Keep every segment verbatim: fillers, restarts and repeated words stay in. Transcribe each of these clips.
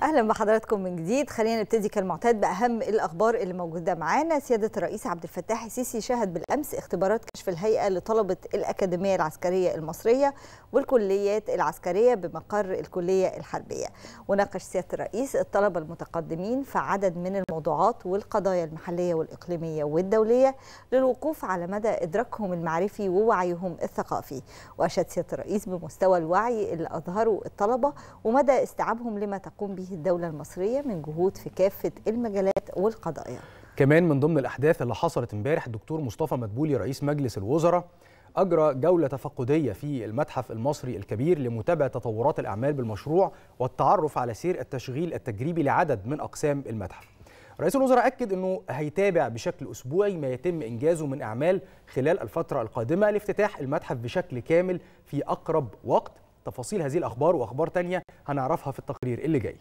اهلا بحضراتكم من جديد. خلينا نبتدي كالمعتاد باهم الاخبار اللي موجوده معانا. سياده الرئيس عبد الفتاح السيسي شهد بالامس اختبارات كشف الهيئه لطلبه الاكاديميه العسكريه المصريه والكليات العسكريه بمقر الكليه الحربيه، وناقش سياده الرئيس الطلبه المتقدمين في عدد من الموضوعات والقضايا المحليه والاقليميه والدوليه للوقوف على مدى ادراكهم المعرفي ووعيهم الثقافي. واشاد سياده الرئيس بمستوى الوعي اللي اظهره الطلبه ومدى استيعابهم لما تقوم به الدولة المصرية من جهود في كافة المجالات والقضايا. كمان من ضمن الأحداث اللي حصلت امبارح الدكتور مصطفى مدبولي رئيس مجلس الوزراء أجرى جولة تفقدية في المتحف المصري الكبير لمتابعة تطورات الأعمال بالمشروع والتعرف على سير التشغيل التجريبي لعدد من أقسام المتحف. رئيس الوزراء أكد أنه هيتابع بشكل أسبوعي ما يتم إنجازه من أعمال خلال الفترة القادمة لافتتاح المتحف بشكل كامل في أقرب وقت. تفاصيل هذه الأخبار وأخبار تانية هنعرفها في التقرير اللي جاي.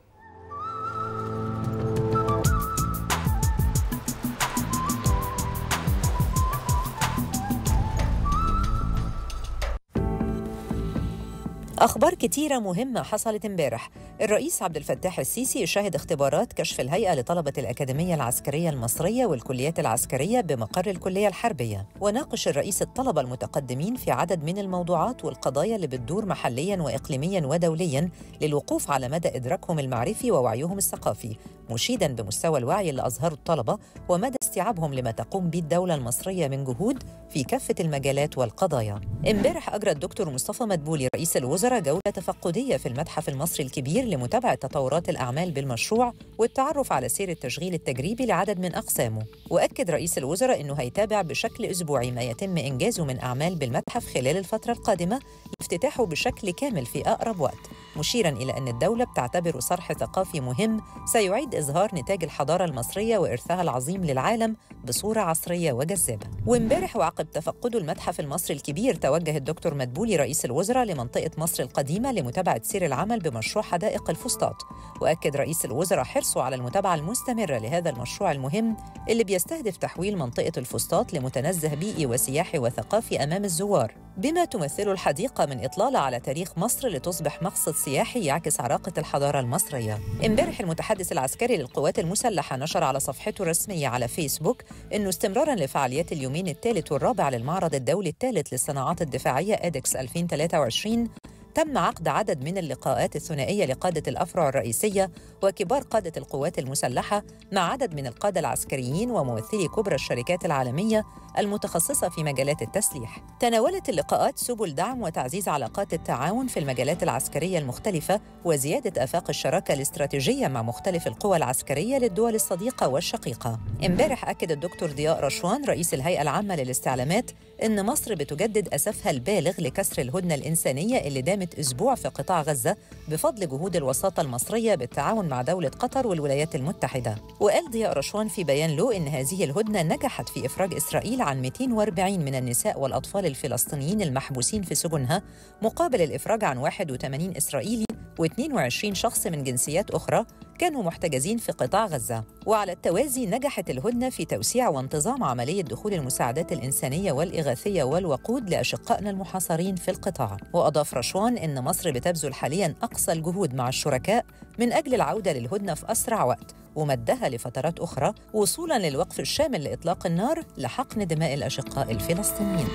أخبار كتيرة مهمة حصلت امبارح. الرئيس عبد الفتاح السيسي شهد اختبارات كشف الهيئة لطلبة الأكاديمية العسكرية المصرية والكليات العسكرية بمقر الكلية الحربية، وناقش الرئيس الطلبة المتقدمين في عدد من الموضوعات والقضايا اللي بتدور محلياً وإقليمياً ودولياً للوقوف على مدى إدراكهم المعرفي ووعيهم الثقافي، مشيداً بمستوى الوعي اللي أظهره الطلبة ومدى استيعابهم لما تقوم به الدولة المصرية من جهود في كافة المجالات والقضايا. امبارح أجرى الدكتور مصطفى مدبولي رئيس الوزراء جولة تفقدية في المتحف المصري الكبير لمتابعة تطورات الأعمال بالمشروع والتعرف على سير التشغيل التجريبي لعدد من أقسامه. وأكد رئيس الوزراء أنه هيتابع بشكل أسبوعي ما يتم إنجازه من أعمال بالمتحف خلال الفترة القادمة لافتتاحه بشكل كامل في أقرب وقت، مشيراً إلى أن الدولة بتعتبره صرح ثقافي مهم سيعيد إظهار نتاج الحضارة المصرية وإرثها العظيم للعالم بصورة عصرية وجذابة. وامبارح وعقب تفقده المتحف المصري الكبير توجه الدكتور مدبولي رئيس الوزراء لمنطقة مصر القديمة لمتابعة سير العمل بمشروع حدائق الفسطاط. وأكد رئيس الوزراء حرصه على المتابعة المستمرة لهذا المشروع المهم اللي بيستهدف تحويل منطقة الفسطاط لمتنزه بيئي وسياحي وثقافي أمام الزوار، بما تمثله الحديقة من إطلالة على تاريخ مصر لتصبح مقصد سياحي يعكس عراقة الحضارة المصرية. امبارح المتحدث العسكري للقوات المسلحة نشر على صفحته الرسمية على فيسبوك أنه استمراراً لفعاليات اليومين الثالث والرابع للمعرض الدولي الثالث للصناعات الدفاعية إيدكس ألفين وثلاثة وعشرين تم عقد عدد من اللقاءات الثنائية لقادة الأفرع الرئيسية وكبار قادة القوات المسلحة مع عدد من القادة العسكريين وممثلي كبرى الشركات العالمية المتخصصة في مجالات التسليح. تناولت اللقاءات سبل دعم وتعزيز علاقات التعاون في المجالات العسكرية المختلفة وزيادة آفاق الشراكة الاستراتيجية مع مختلف القوى العسكرية للدول الصديقة والشقيقة. امبارح أكد الدكتور ضياء رشوان رئيس الهيئة العامة للاستعلامات إن مصر بتجدد أسفها البالغ لكسر الهدنة الإنسانية اللي دامت أسبوع في قطاع غزة بفضل جهود الوساطة المصرية بالتعاون مع دولة قطر والولايات المتحدة. وقال ضياء رشوان في بيان له إن هذه الهدنة نجحت في إفراج إسرائيل عن مئتين وأربعين من النساء والأطفال الفلسطينيين المحبوسين في سجنها، مقابل الإفراج عن واحد وثمانين إسرائيلي واثنين وعشرين شخص من جنسيات أخرى كانوا محتجزين في قطاع غزة. وعلى التوازي نجحت الهدنة في توسيع وانتظام عملية دخول المساعدات الإنسانية والإغاثية والوقود لأشقائنا المحاصرين في القطاع. وأضاف رشوان إن مصر بتبذل حالياً أقصى الجهود مع الشركاء من أجل العودة للهدنة في أسرع وقت ومدها لفترات أخرى وصولاً للوقف الشامل لإطلاق النار لحقن دماء الأشقاء الفلسطينيين.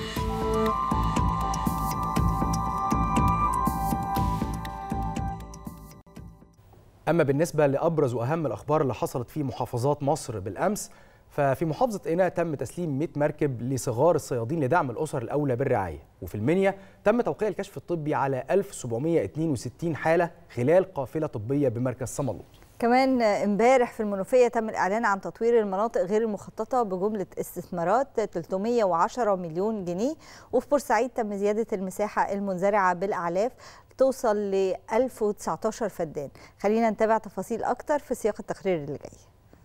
أما بالنسبة لأبرز وأهم الأخبار اللي حصلت في محافظات مصر بالأمس، ففي محافظة قنا تم تسليم مئة مركب لصغار الصيادين لدعم الأسر الأولى بالرعاية، وفي المنيا تم توقيع الكشف الطبي على ألف وسبعمئة واثنين وستين حالة خلال قافلة طبية بمركز صملوط. كمان امبارح في المنوفية تم الإعلان عن تطوير المناطق غير المخططة بجملة استثمارات ثلاثمئة وعشرة مليون جنيه، وفي بورسعيد تم زيادة المساحة المنزرعة بالأعلاف توصل ل ألف وتسعة عشر فدان. خلينا نتابع تفاصيل أكتر في سياق التقرير اللي جاي.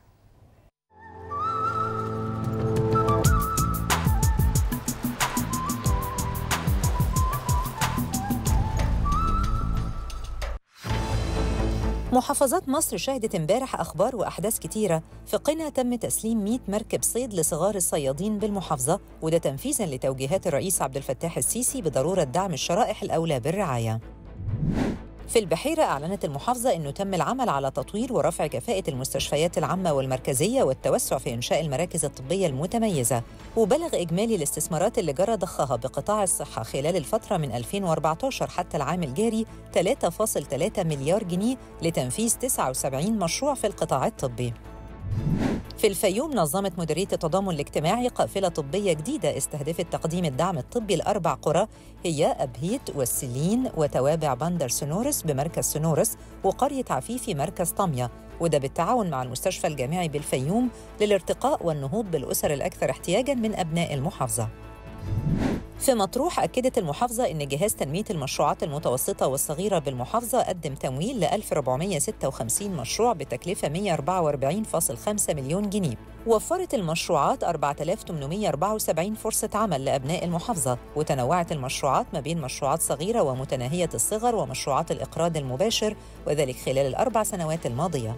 محافظات مصر شهدت امبارح أخبار وأحداث كتيرة. في قنا تم تسليم مئة مركب صيد لصغار الصيادين بالمحافظة، وده تنفيذاً لتوجيهات الرئيس عبد الفتاح السيسي بضرورة دعم الشرائح الأولى بالرعاية. في البحيرة أعلنت المحافظة أنه تم العمل على تطوير ورفع كفاءة المستشفيات العامة والمركزية والتوسع في إنشاء المراكز الطبية المتميزة، وبلغ إجمالي الاستثمارات اللي جرى ضخها بقطاع الصحة خلال الفترة من ألفين وأربعة عشر حتى العام الجاري ثلاثة فاصلة ثلاثة مليار جنيه لتنفيذ تسعة وسبعين مشروع في القطاع الطبي. في الفيوم نظمت مديرية التضامن الاجتماعي قافلة طبية جديدة استهدفت تقديم الدعم الطبي لأربع قرى هي أبهيت والسلين وتوابع بندر سنورس بمركز سنورس وقرية عفيفي مركز طمية، وده بالتعاون مع المستشفى الجامعي بالفيوم للارتقاء والنهوض بالأسر الأكثر احتياجاً من أبناء المحافظة. في مطروح أكدت المحافظة أن جهاز تنمية المشروعات المتوسطة والصغيرة بالمحافظة قدم تمويل ل ألف وأربعمائة وستة وخمسين مشروع بتكلفة مئة وأربعة وأربعين فاصلة خمسة مليون جنيه. وفرت المشروعات أربعة آلاف وثمانمائة وأربعة وسبعين فرصة عمل لأبناء المحافظة، وتنوعت المشروعات ما بين مشروعات صغيرة ومتناهية الصغر ومشروعات الإقراض المباشر، وذلك خلال الأربع سنوات الماضية.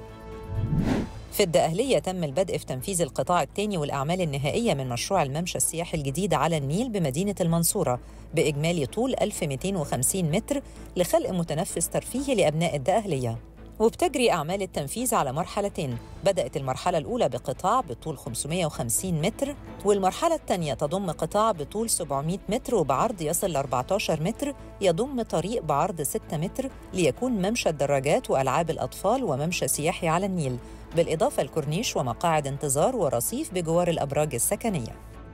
في الدقهلية تم البدء في تنفيذ القطاع الثاني والأعمال النهائية من مشروع الممشى السياحي الجديد على النيل بمدينة المنصورة بإجمالي طول ألف ومئتين وخمسين متر لخلق متنفس ترفيهي لأبناء الدقهلية. وبتجري أعمال التنفيذ على مرحلتين، بدأت المرحلة الأولى بقطاع بطول خمسمائة وخمسين متر، والمرحلة الثانية تضم قطاع بطول سبعمائة متر وبعرض يصل ل أربعة عشر متر، يضم طريق بعرض ستة متر ليكون ممشى الدراجات وألعاب الأطفال وممشى سياحي على النيل، بالإضافة لكورنيش ومقاعد انتظار ورصيف بجوار الأبراج السكنية.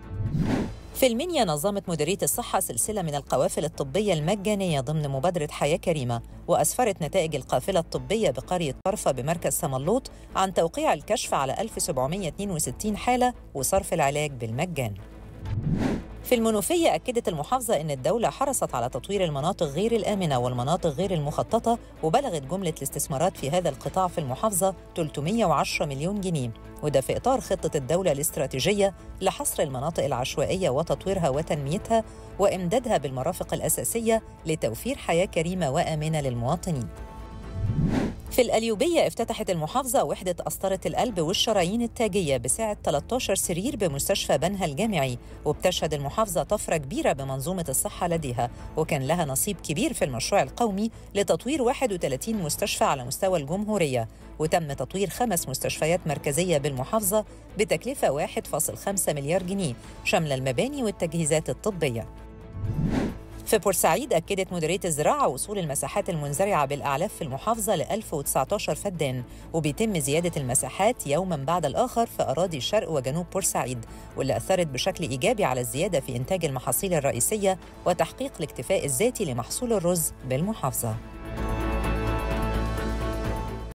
في المنيا نظمت مديرية الصحة سلسلة من القوافل الطبية المجانية ضمن مبادرة حياة كريمة، وأسفرت نتائج القافلة الطبية بقرية طرفة بمركز سملوط عن توقيع الكشف على ألف وسبعمائة واثنين وستين حالة وصرف العلاج بالمجان. في المنوفية أكدت المحافظة أن الدولة حرصت على تطوير المناطق غير الآمنة والمناطق غير المخططة، وبلغت جملة الاستثمارات في هذا القطاع في المحافظة ثلاثمائة وعشرة مليون جنيه، وده في إطار خطة الدولة الاستراتيجية لحصر المناطق العشوائية وتطويرها وتنميتها وإمدادها بالمرافق الأساسية لتوفير حياة كريمة وآمنة للمواطنين. في القليوبية افتتحت المحافظة وحدة قسطرة القلب والشرايين التاجية بسعة ثلاثة عشر سرير بمستشفى بنها الجامعي، وبتشهد المحافظة طفرة كبيرة بمنظومة الصحة لديها، وكان لها نصيب كبير في المشروع القومي لتطوير واحد وثلاثين مستشفى على مستوى الجمهورية، وتم تطوير خمس مستشفيات مركزية بالمحافظة بتكلفة واحد فاصلة خمسة مليار جنيه شاملة المباني والتجهيزات الطبية. في بورسعيد أكدت مديرية الزراعة وصول المساحات المنزرعة بالأعلاف في المحافظة ل ألف وتسعة عشر فدان، وبيتم زيادة المساحات يوماً بعد الآخر في أراضي شرق وجنوب بورسعيد، واللي أثرت بشكل إيجابي على الزيادة في إنتاج المحاصيل الرئيسية وتحقيق الاكتفاء الذاتي لمحصول الرز بالمحافظة.